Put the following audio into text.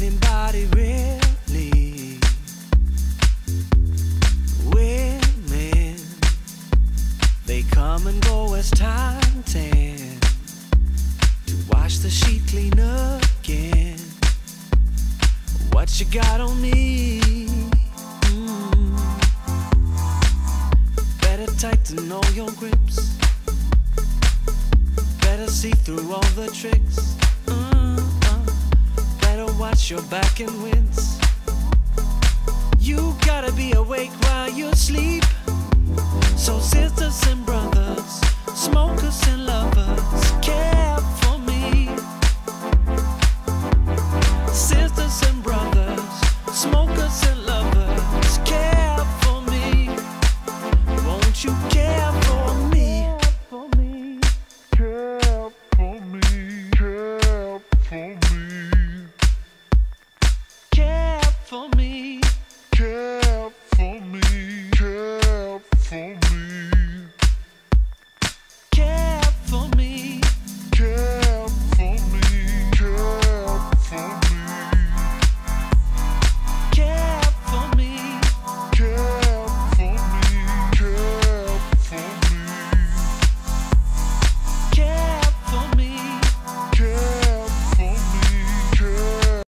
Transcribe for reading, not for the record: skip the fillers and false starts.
anybody really? Women, they come and go as time tends to wash the sheet clean again. What you got on me? Better tighten all your grips. Better see through all the tricks. Better watch your back and wince. You gotta be awake while you sleep. So sisters and brothers, smokers and lovers,